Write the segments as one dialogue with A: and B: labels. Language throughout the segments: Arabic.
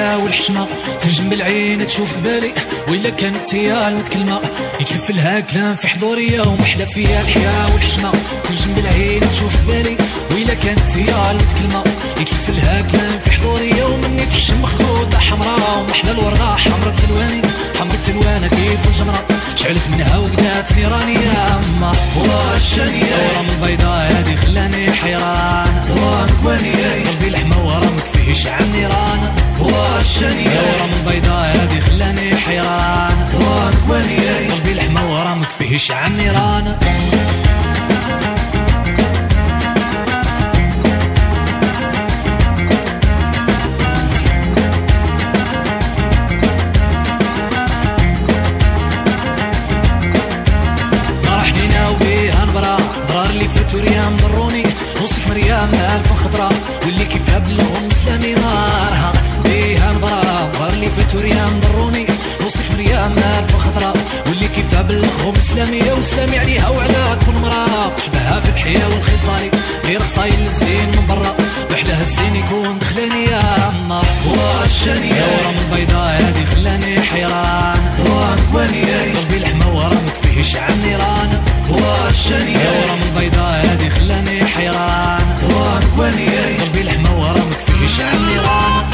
A: الحياة والحشمة، ترجم بالعين تشوف قبالي وإلا كانت هي المتكلمة، يتلف لها كلام في حضوري ومحلى فيها الحياة والحشمة، ترجم بالعين تشوف قبالي وإلا كانت هي المتكلمة، يتلف لها كلام في حضوري ومني تحشم مخلوطة حمراء ومحلى الوردة حمرة الواني، حمرة الوانة كيف الجمرة شعلت منها وقدات نيراني يا أما واشانية ورا من بيضاء هادي خلاني حيران وانكوانية قلبي لحمة ورا مكفيهش عن نيران واشانية ورا من بيضاء هادي خلاني حيران وانكوانية قلبي لحمة ورا مكفيهش عن نيران. مريم ضروني نوصف مريم ألف خضرة واللي كيفها بالغم سلامي نارها بيها نبرا ضرر لي فتوريم ضروني نوصف مريم ألف خضرة واللي كيفها بالغم سلامي وسلامي عليها وعلى كل مرة تشبهها في الحياة والخصالي غير صايل الزين من برا وحلاه الزين يكون دخلاني يا أما واشانية ورا من بيضاء هادي خلاني حيران وانكوانية قلبي لحمة ورا مكفيهش عن نيران واشانية ورا من بيضاء هادي خلاني حيران وانكوانية قلبي لحمة ورا مكفيهش عن نيران.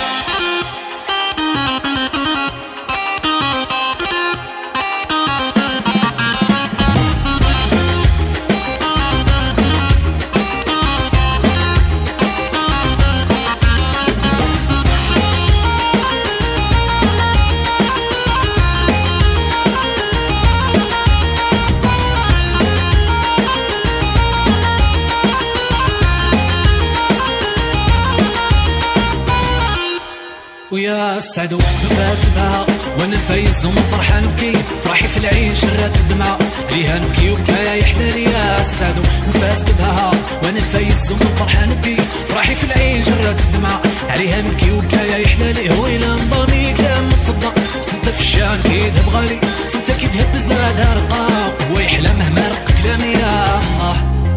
A: ويا السعدو نفاس بها وانا نفايز ومن فرحة نبكي فرحي في العيش شرات الدمعة عليها نبكي وبكايا يحلالي يا السعدو نفاس بها وانا نفايز ومن فرحة نبكي فرحي في العيش شرات الدمعة عليها نبكي وبكايا يحلالي هو إلى نظامي كلام من فضة سنت في الشان كيذهب غالي سنت كيذهب زادها رقاق ويحلى مهما رق كلامي يا الله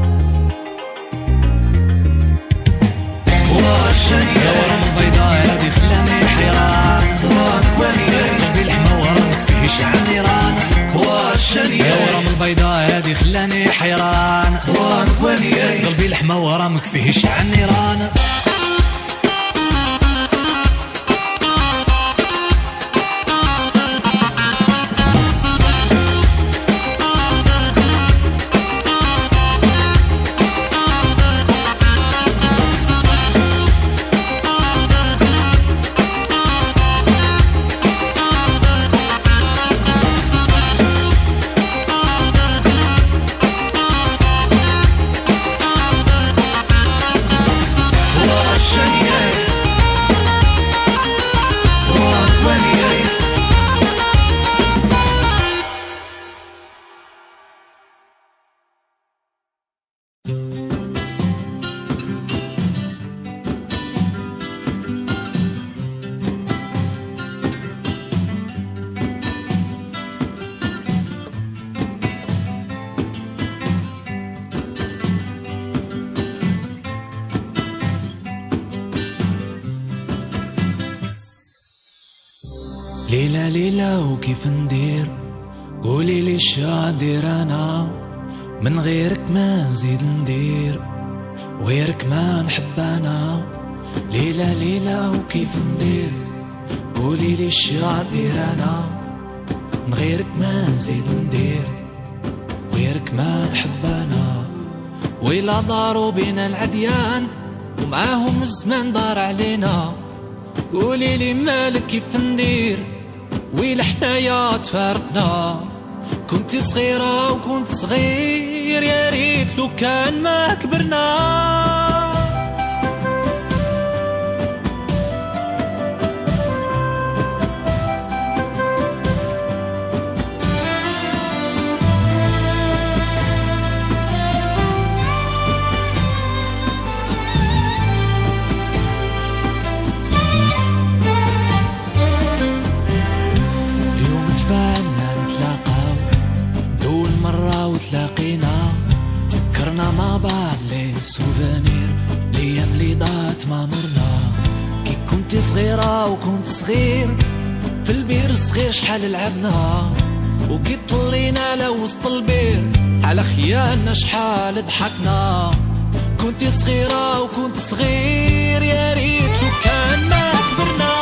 A: واشانية ورا من بيضاء هادي خلاني حيران وانكوانية قلبي لحمة ورا مكفيهش عن نيران واشانية ورا من بيضاء هادي خلاني حيران وانكوانية قلبي لحمة ورا مكفيهش عن نيران.
B: ليلة ليلة وكيف ندير قولي لي شادير انا من غيرك ما نزيد ندير وغيرك ما نحب انا ليلة ليلة وكيف ندير قولي لي شادير انا من غيرك ما نزيد ندير وغيرك ما نحب انا ويلا داروا بينا العديان ومعاهم الزمان دار علينا قولي لي مالك كيف ندير ويلا حنايا تفارقنا كنت صغيرة وكنت صغير يا ريت لو كان ما كبرنا تلاقينا فكرنا مع بعض لي سوفانير ليام لي ضاعت ما مرنا كي كنت كنتي صغيرة وكنت صغير، في البير صغير شحال لعبنا، وكي طلينا لوسط البير على خيالنا شحال ضحكنا. كنتي صغيرة وكنت صغير، يا ريت لو كان ما كبرنا.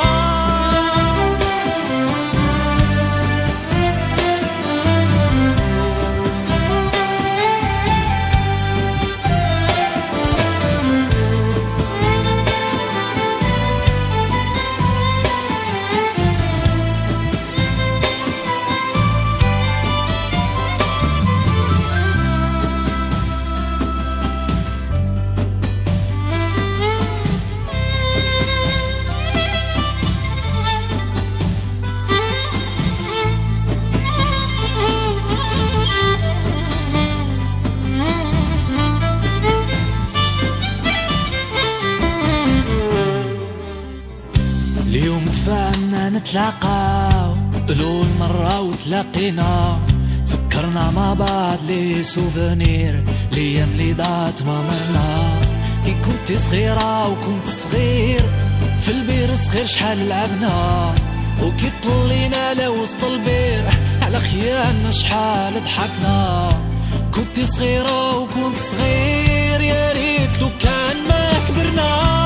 B: اليوم تفاهمنا نتلاقاو لول مرة وتلاقينا، تفكرنا مع بعض لي سوفونير ليام لي دات ما مرنا. كي كنت صغيرة وكنت صغير، في البير صغير شحال لعبنا، وكي طلينا لوسط البير على خيالنا شحال ضحكنا. كنت صغيرة وكنت صغير، يا ريت لو كان ما كبرنا.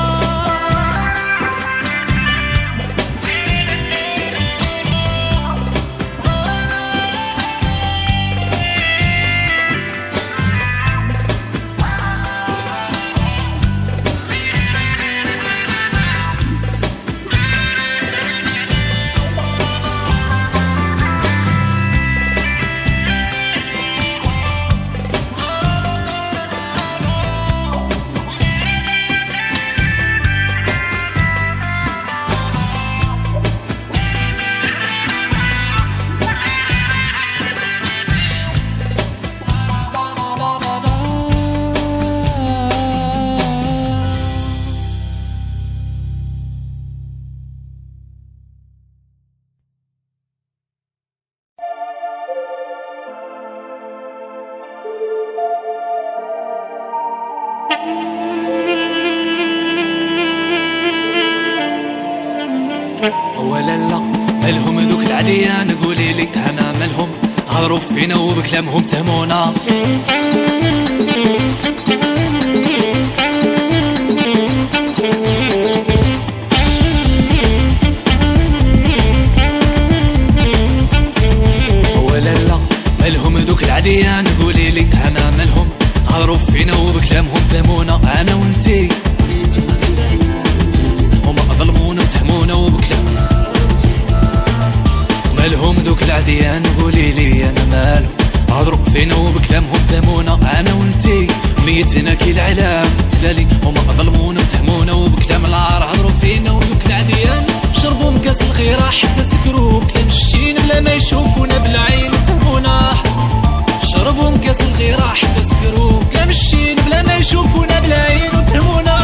B: ولا لا مالهم دوك العديان، قولي لي انا مالهم، هضروا فينا وبكلامهم تهمونا. ولا لا مالهم دوك العديان، قولي لي انا مالهم، هضروا فينا وبكلامهم تهمونا. انا وانتي هما ظلمونا وتهمونا وبكلام، مالهم دوك العديان، قولي لي انا مالهم، هضروا فينا وبكلامهم تهمونا. انا وانتي ميتنا كي العلام تلالي، هما ظلمونا وتهمونا وبكلام العار هضروا فينا. ودوك العديان شربوا مكاس الغيرة حتى سكروا بكلام الشين بلا ما يشوفونا بالعين وتهمونا. شربوا مكاس الغيرة حتى سكروا بكلام الشين بلا ما يشوفونا بالعين وتهمونا.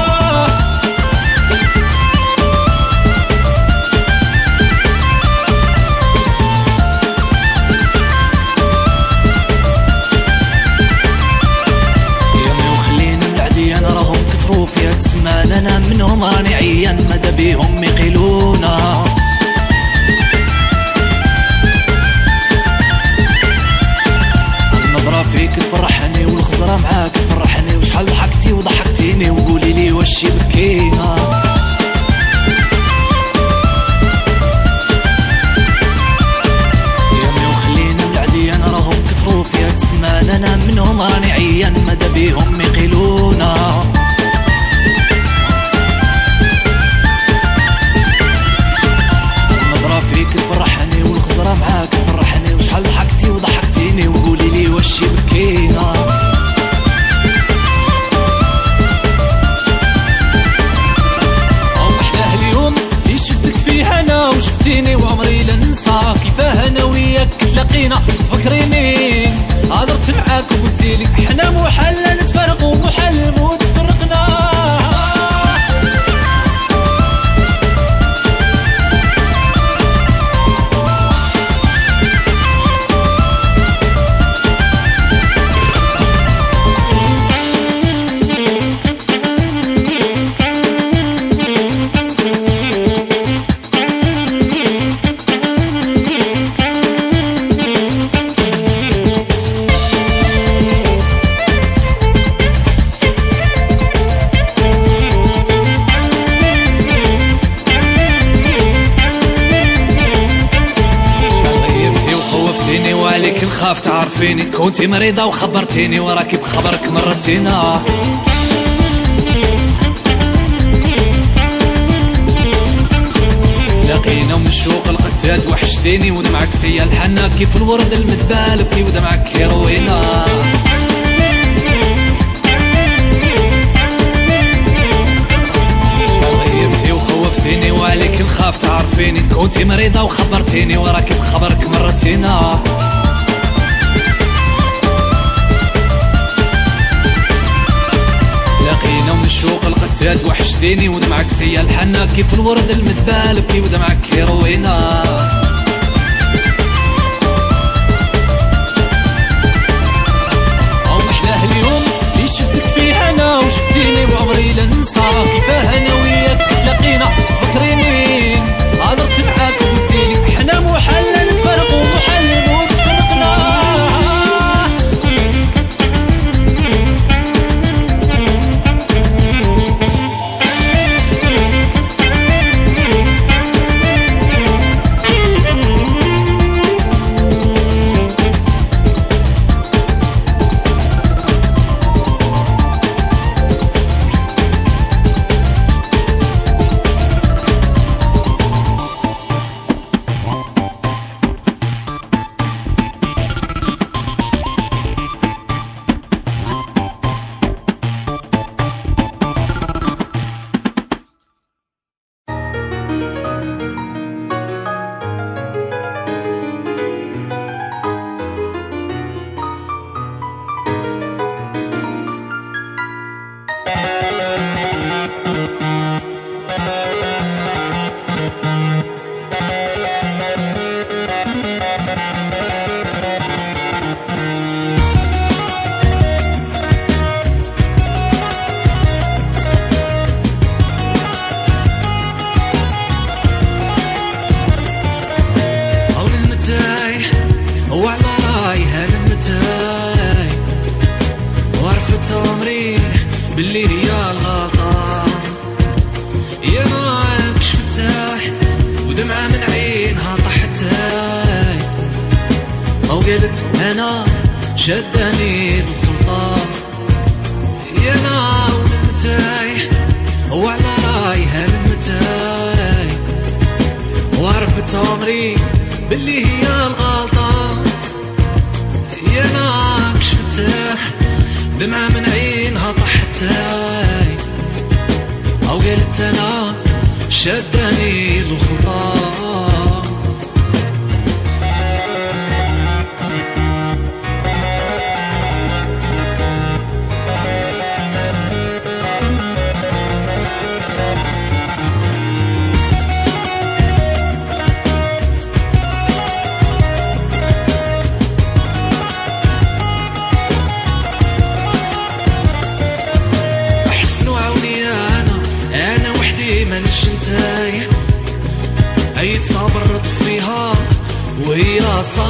B: فيها تسمان انا منهم راني عيان، ماذا بيهم يقيلونا. النظرة فيك تفرحني والخزرة معاك تفرحني، وشحال ضحكتي وضحكتيني، وقولي لي واش يبكينا. يامي وخلينا بالعديان راهم كترو فيها تسمان انا منهم راني عيان، ماذا بيهم يقيلونا. فيك تفرحني والخزرة معاك تفرحني، وشحال ضحكتي وضحكتيني، وقولي لي واش يبكينا. أحلاه اليوم اللي شفتك فيه انا وشفتيني، وعمري لا ننسى كيفاه انا وياك تلاقينا. تفكريني هضرت معاك وقلتيلي احنا محال نتفرقوا ومحال الموت تفرقنا.
A: تعرفيني، كنتي مريضة وخبرتيني وراكي بخبرك مرتينا. لاقينا من الشوق القتاد وحشتيني، ودمعك سيا الحنا كيف الورد المدبال بكي ودمعك هيروينا. وخوفتيني وعليك نخاف تعرفيني، كنتي مريضة وخبرتيني وراكي بخبرك مرتينا. لاقينا من الشوق القتاد وحشتيني، ودمعك سيا الحنا كيف الورد المدبال بكي ودمعك هيروينا. او محلاه اليوم اللي شفتك فيه انا وشفتيني وعمري لا ننسى. كيفاه انا وياك تلاقينا تفكري مين هضرت معاك وقلتيلي حنا محال نتفرقوا محال نموت فرقنا. باللي هي الغلطة يا ناك شفتاح ودمعة من عينها طحتاي، أو قالت أنا شداني بالخلطة يا ناو نمتاي وعلى رايها نمتاي، وعرفت عمري باللي هي الغلطة يا ناك شفتاح دمعة من عينها طحتاي، أو قلت أنا شداني الخلطة. انتاي عيد صابر فيها وهي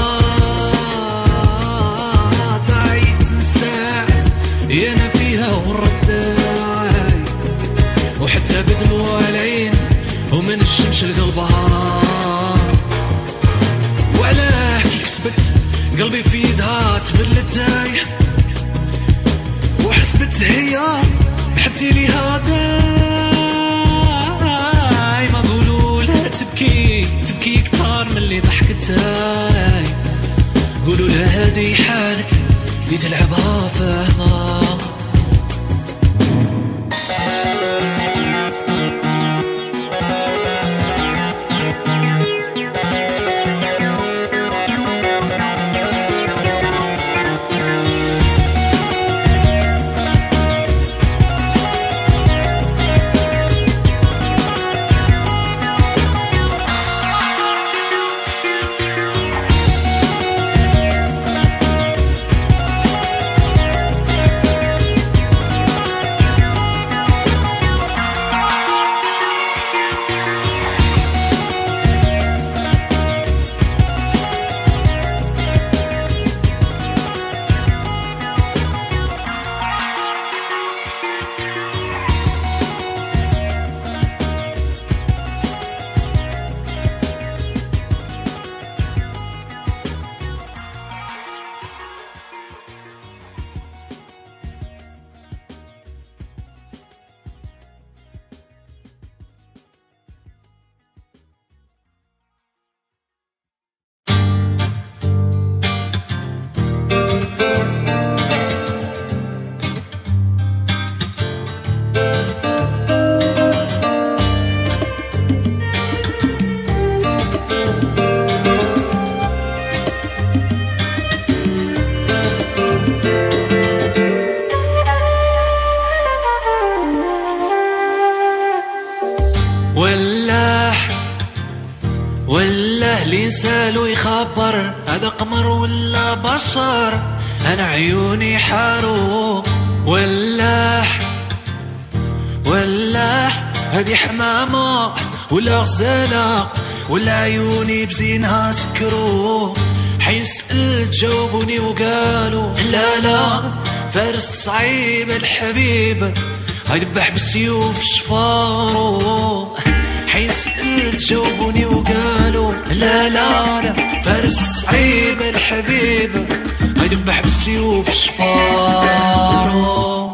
A: صاد عيد تنساع انا فيها والرداي، وحتى بدموع العين ومن الشمس لقلبها، وعلاه كي كسبت قلبي في يدها تبلتاي، وحسبت هي حتى لي هذا ما قولوا لا تبكي كتار من اللي ضحكتاي، قولوا لا هذه حالة اللي تلعبها فاهمة. يسأل ويخبر هذا قمر ولا بشر، أنا عيوني حارو ولاح ولاح، هذه حمامة ولا غزالة ولا عيوني بزينها سكرو. حيسأل جاوبوني وقالوا لا لا فارس صعيب الحبيب هيدبح بالسيوف شفارو. حيسأل جاوبوني وقالوا لا لا لا فارس صعيب الحبيب هيدبح بالسيوف شفارو.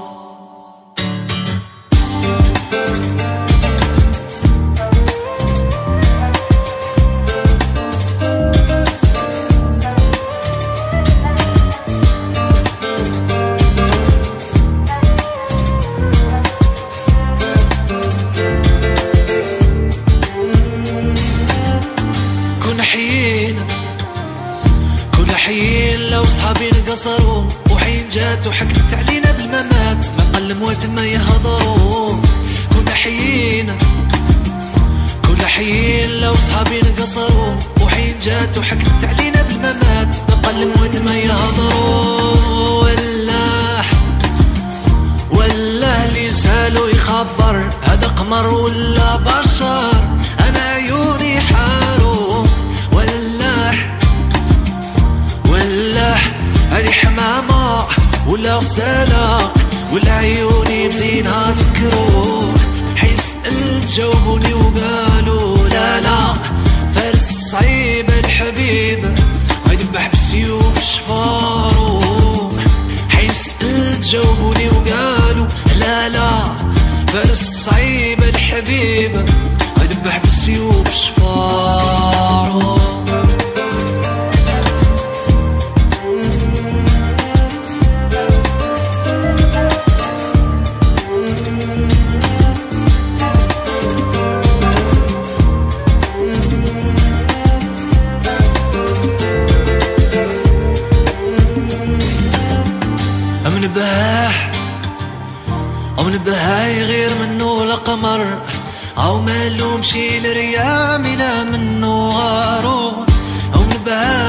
A: قصروا وحين جات وحكت علينا بالممات، ما نقل موت ما يهضروا. كنا حيين كنا حيين لو صحابي قصروا وحين جات وحكت علينا بالممات، ما نقل موت ما يهضروا. ولا اللي سالوا يخبر هذا قمر ولا بشر، انا عيوني حارو ولاح هذه حمامة ولا غزالة ولا عيوني بزينها سكرو. حيسأل جاوبوني وقالوا لا لا فارس صعيب الحبيب هيدبح بالسيوف شفارو. حيسأل جاوبوني وقالوا لا لا فارس صعيب الحبيب هيدبح بالسيوف شفارو. من بهاي غير منه لقمر او مالو مشي لريامي لا منه غارو. او من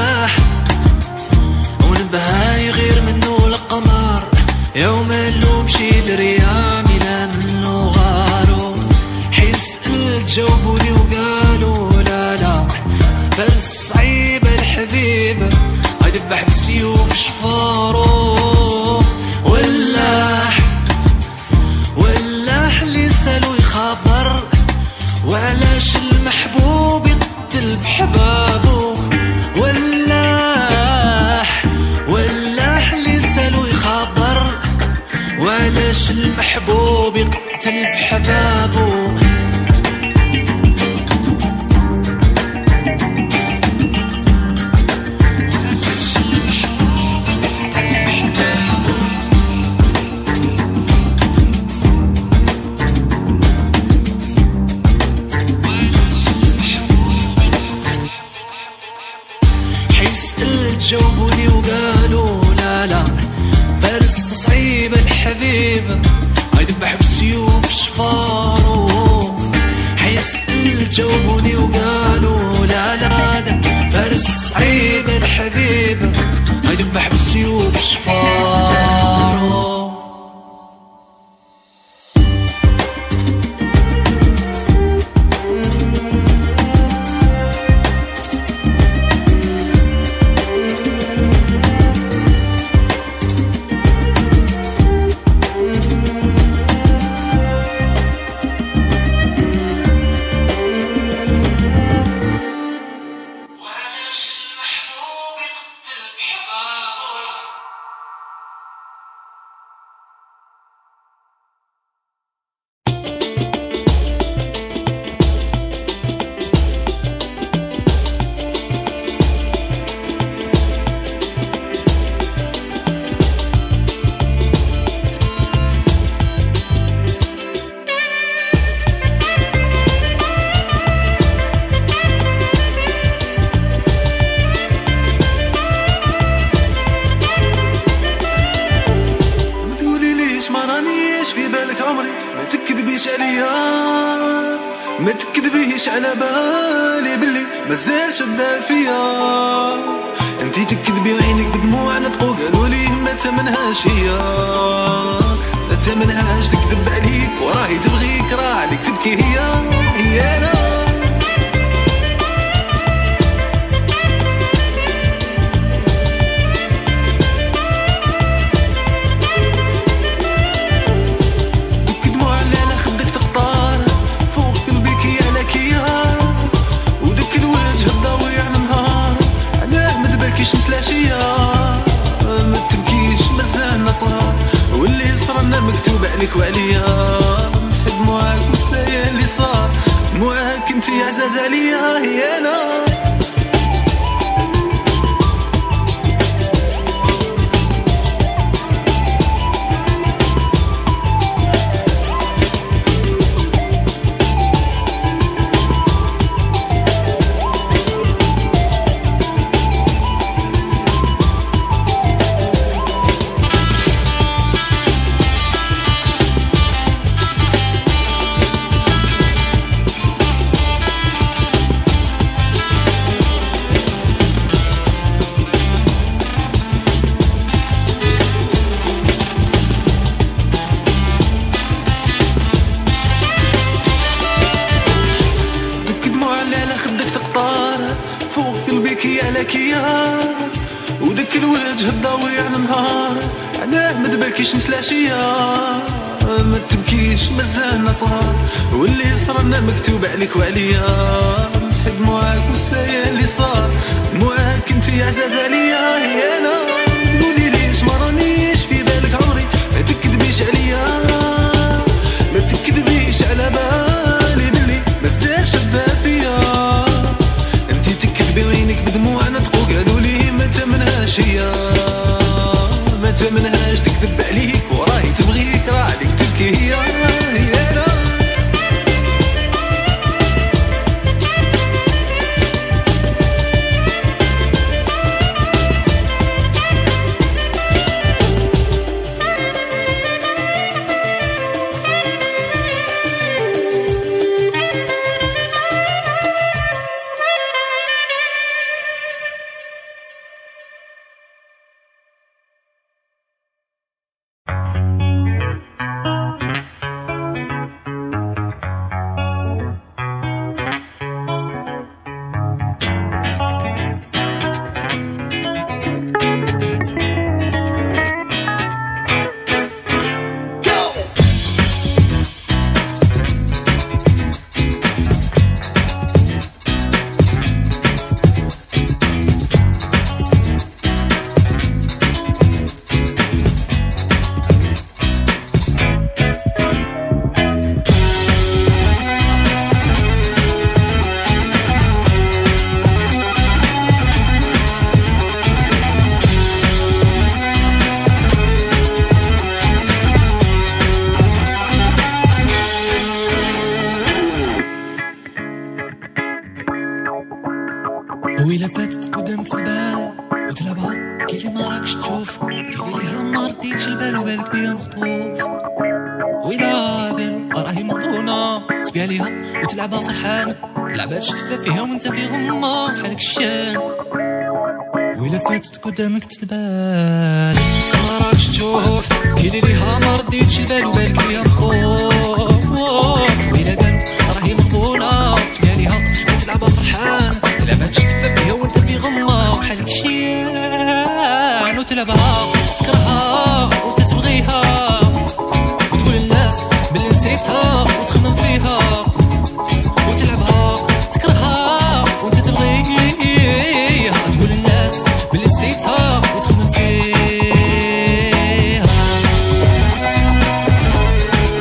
A: بهاي غير منه لقمر او مالو مشي لريامي لا منه غارو. حيسأل جاوبوني وقالوا لا لا فارس صعيب الحبيب هيدبح بالسيوف شفارو. ولاح اللي سالوا يخبر وعلاش المحبوب يقتل في حبابه. ولاح اللي سالوا يخبر وعلاش المحبوب يقتل في حبابه. جاوبوني وقالوا لا لا فارس صعيب الحبيب هيدبح بالسيوف شفارو. حيسأل جاوبوني وقالوا لا لا لا فارس صعيب الحبيب هيدبح بالسيوف شفارو.
C: ما تكذبيش على بالي بلي مازال شدا فيا. انتي تكذبي وعينك بدموع نطقو قالوا لي ما تمنهاش هي، ما تمنهاش تكذب عليك وراهي تبغيك راه عليك تبكي هي انا. شمس العشية ما تبكيش مازالنا صغار، واللي صرنا مكتوب عليك وعليا. مسح دموعك مسايا اللي صار، دموعك انتي عزاز عليا هي انا. ودك الوجه الضوي على النهار، علاه ما تبكيش شمس العشية ما تبكيش مازالنا صغار، واللي صرنا مكتوب عليك وعليا. مسح دموعك مسايا اللي صار، دموعك انتي عزاز عليا هي انا. قولي ليش ما رانيش في بالك عمري، ما تكذبيش عليا، ما تكذبيش على بالي بلي مازال شابة فيا. انتي تكذبي وعينك بدموع نطقو قالوا لي ما تمنهاش هي، ما تمنهاش تكذب عليك وراهي تبغيك راه عليك تبكي هي انا.
A: ويلا فاتت قدامك البال وتلعبها كيلي ما راكش تشوف، كيلي ليها ما رديتش البال وبالك بيا مخطوف. ويلا قالوا راهي مضرونة تبيع ليها وتلعبها فرحان، لعبات شتفى فيها وانت في غمة بحالك الشان. ويلا فاتت قدامك البال ما راكش تشوف، كيلي ليها ما رديتش البال وبالك بيا مخطوف. ويلا قالوا راهي مضرونة تبيع ليها وتلعبها فرحان، لعبات شتفى فيها وانت في غمة وحالك شيان. وتلعبها تكرهها وتتبغيها وتقول للناس بلي نسيتها وتخمم فيها. وتلعبها تكرهها وانت تبغيها تقول للناس بلي نسيتها وتخمم فيها.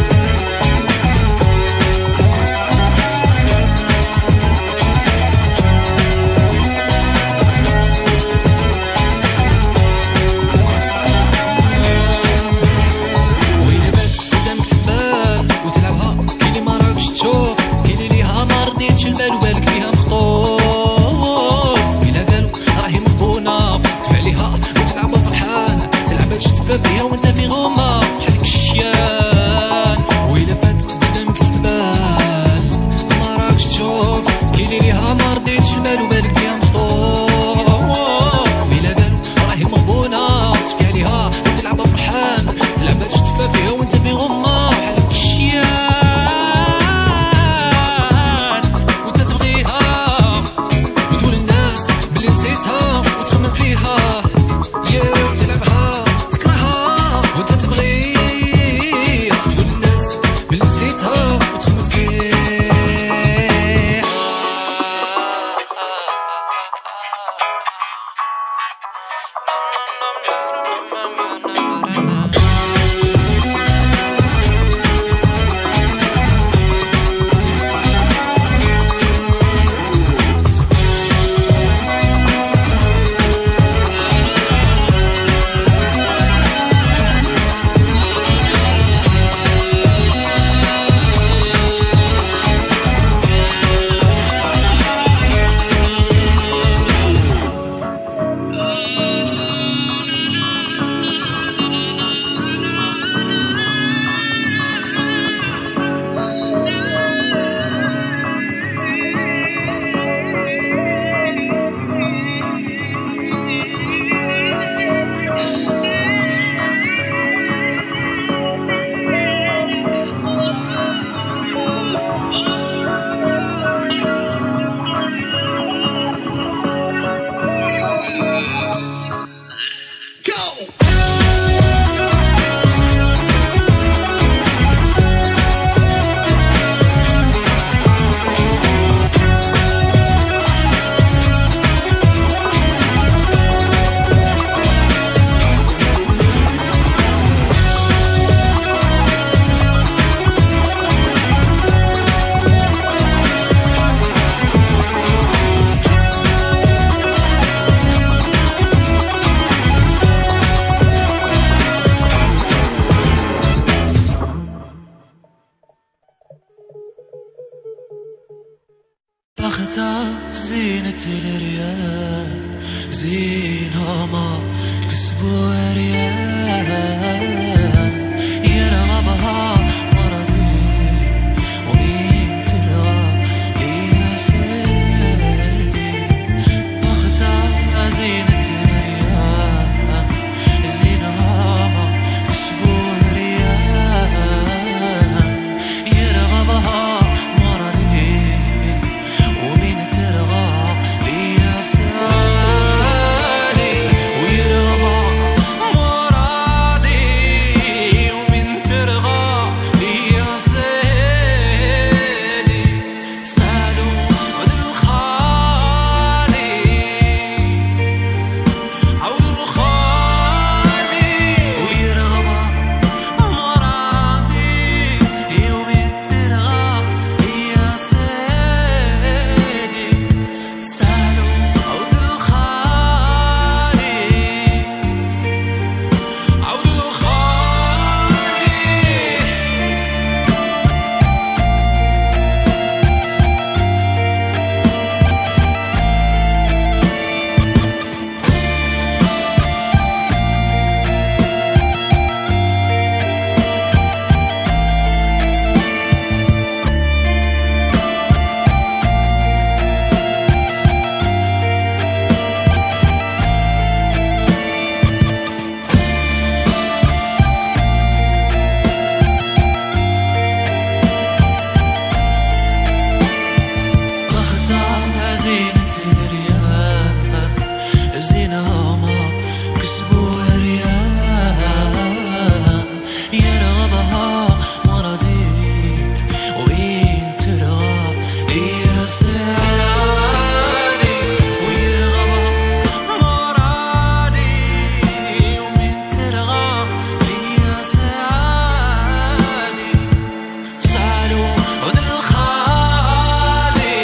B: بختها زينة الريال زينها ما كسبوا ريال يرغبها مرضي ومين تلغى ليا سيدي بختها زينة الريال زينها ما كسبوا ريال يرغبها مرضي ومين ترغى ليا سالي ويرغبها مرادي ومين ترغى ليا سيدي سالوا عود الخالي عود الخالي ويرغبها مرادي ومين ترغى ليا سيدي سالوا عود الخالي عود الخالي بختها زينة الريال زينها ما كسبوا ريال يرغبها مرضي وين ترغى ليا سالي ويرغبها مرادي ومين ترغى ليا سالي سالوا عود الخالي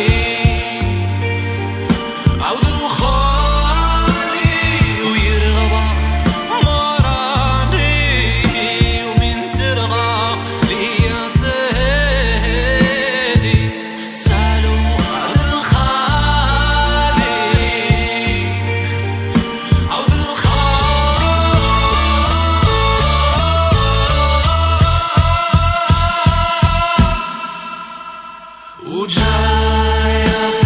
B: عود الخالي ويرغبها مرادي ومين ترغى ليا سيدي سالوا عود الخالي عود الخالي وجاية في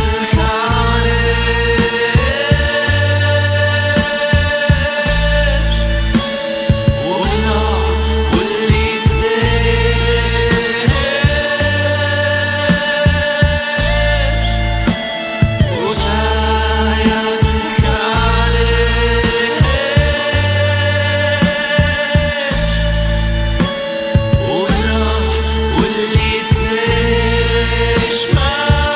B: الكاليش وأنا واللي تديش وجاية في الكاليش وأنا واللي تديش ما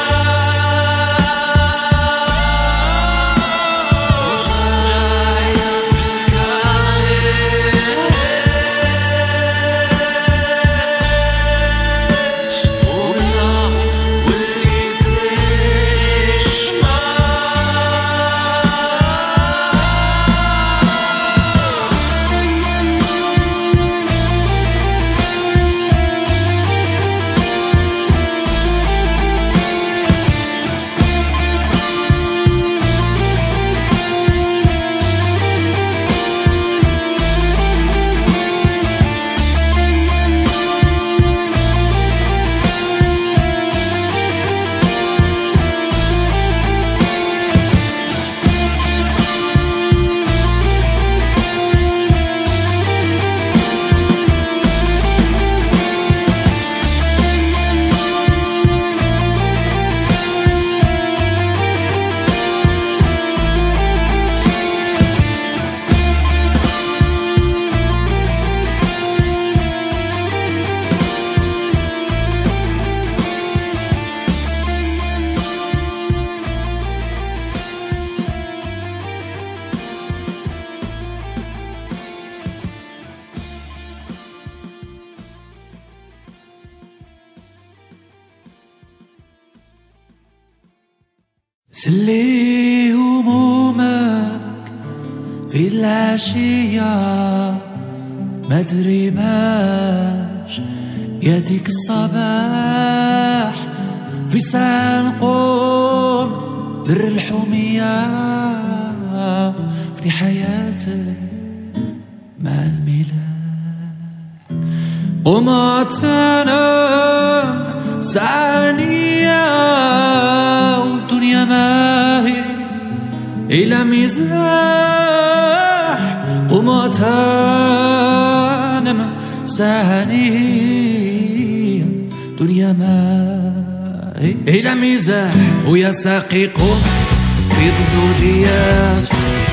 B: وجاية في الكاليش وأنا واللي تديش ما سلي همومك في العشية ما تدري باش ياتيك الصباح في ساعة نقول
A: در الحومية في حياتك مع الملاح. قماتنا ثانية والدنيا ما هي إلى مزاح. قماتنا ثانية دنيا ما هي إلى مزاح. ويا ساقي قم في الزوجيات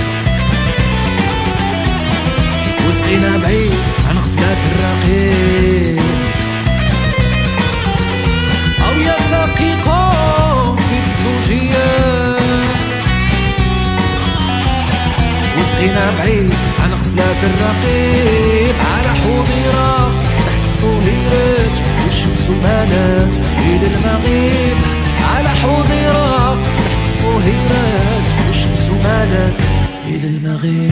A: وسقينا بعيد عن غفلات الرقيب. أو يا ساقي قم في الزوجيات وسقينا بعيد عن غفلات الرقيب. على حظيرة تحت الصهيرات والشمس مالت إلى المغيب. على حظيرة تحت الصهيرات والشمس مالت إلى المغيب.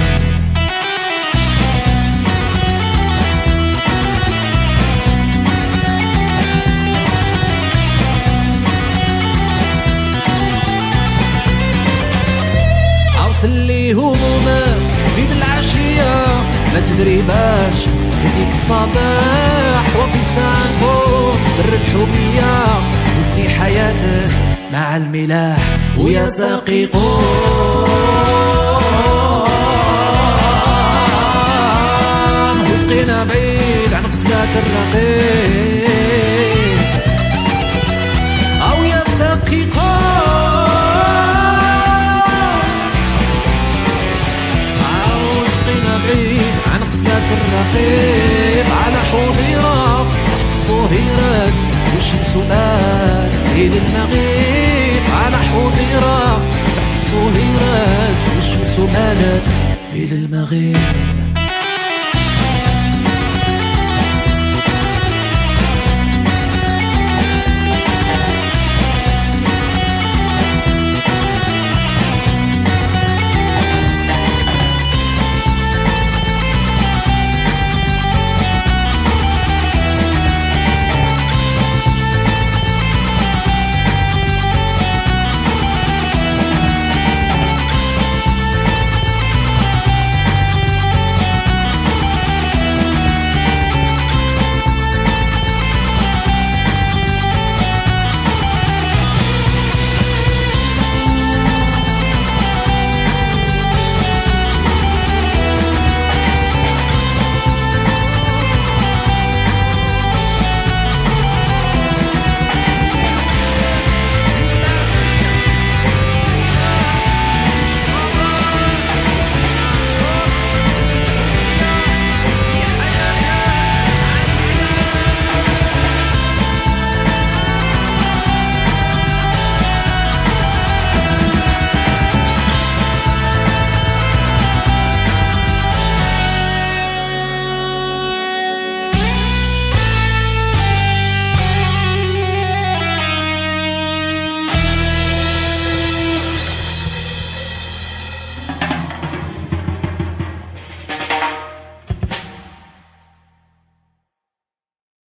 A: عوصلي همومك في العشية ما تدري باش يجيك الصباح. وفي ساعة نكون در الحومية وفي حياتك مع الملاح. ويا ساقي قوم وسقينا بعيد عن غفلات الرقيب. أو يا ساقي عن غفلات الرقيب. على حظيرة تحت الصهيرات والشمس مالت إلى المغيب. على حظيرة تحت الصهيرات والشمس مالت إلى المغيب.